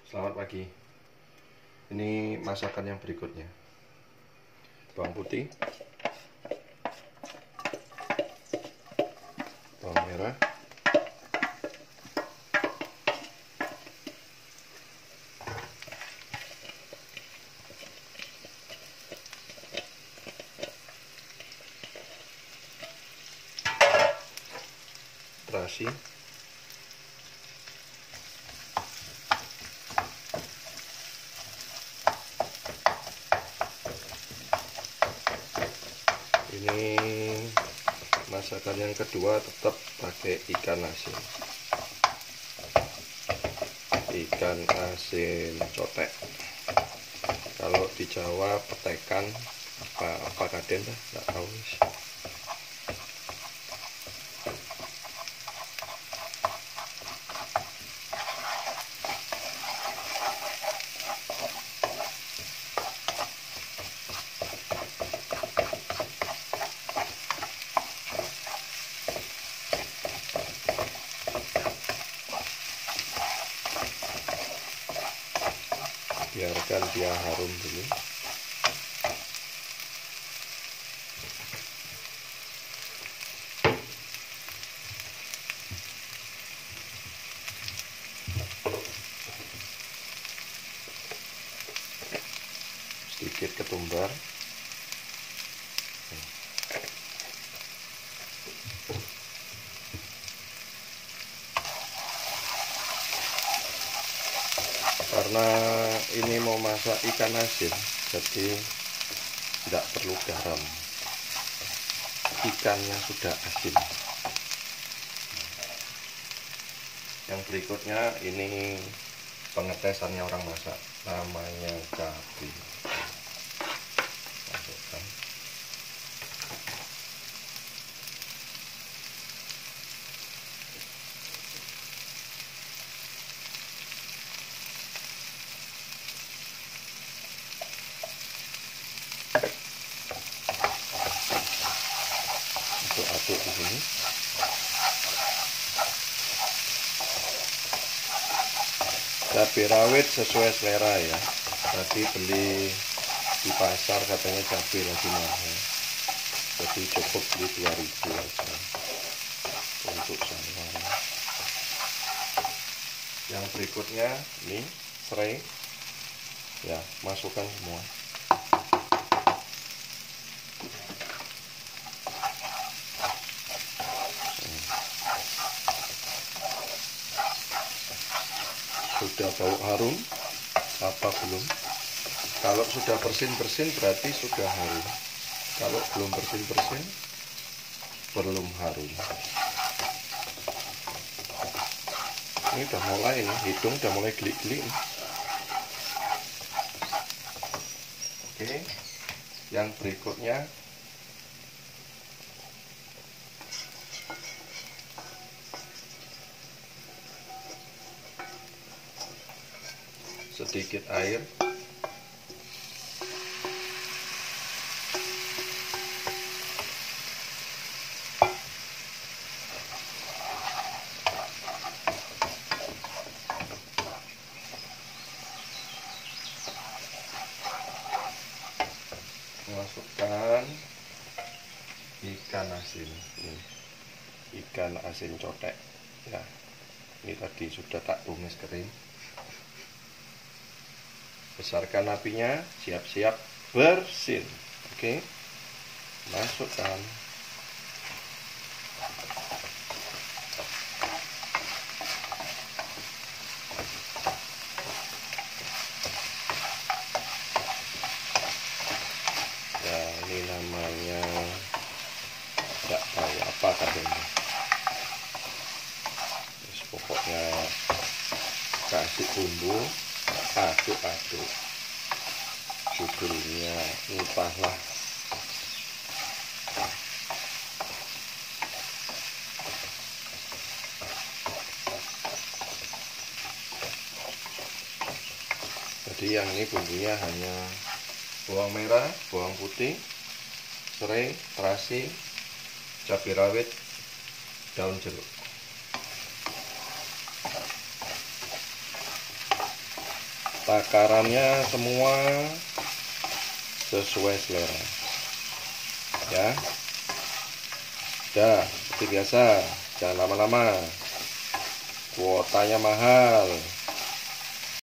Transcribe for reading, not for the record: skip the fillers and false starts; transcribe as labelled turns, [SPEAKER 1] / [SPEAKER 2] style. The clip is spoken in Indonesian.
[SPEAKER 1] Selamat pagi. Ini masakan yang berikutnya. Bawang putih, bawang merah, terasi, ini masakan yang kedua tetap pakai ikan asin cotek. Kalau di Jawa petekan apa kaden dah nggak tahu. Biarkan dia harum dulu. Sedikit ketumbar. Karena ini mau masak ikan asin, jadi tidak perlu garam. Ikannya sudah asin. Yang berikutnya ini pengetesannya orang masak, namanya cabai. Masukkan. Aduk di sini. Cabai rawit sesuai selera ya. Tadi beli di pasar katanya cabai lagi mahal, jadi cukup beli 2.000 aja untuk saya. Yang berikutnya ini serai ya, masukkan semua. Sudah bau harum apa belum? Kalau sudah bersin-bersin berarti sudah harum. Kalau belum bersin-bersin belum harum. Ini udah mulai nih, hidung udah mulai geli-geli. Oke, yang berikutnya sedikit air, masukkan ikan asin. Ini ikan asin cotek ya, ini tadi sudah tak tumis kering. Besarkan apinya, siap-siap bersin. Oke, masukkan. Ya, ini namanya tidak tahu apa katanya. Terus pokoknya kasih bumbu, aduk-aduk. Judulnya entahlah. Jadi yang ini bumbunya hanya bawang merah, bawang putih, serai, terasi, cabai rawit, daun jeruk. takarannya semua sesuai selera ya. Udah seperti biasa, jangan lama-lama, kuotanya mahal.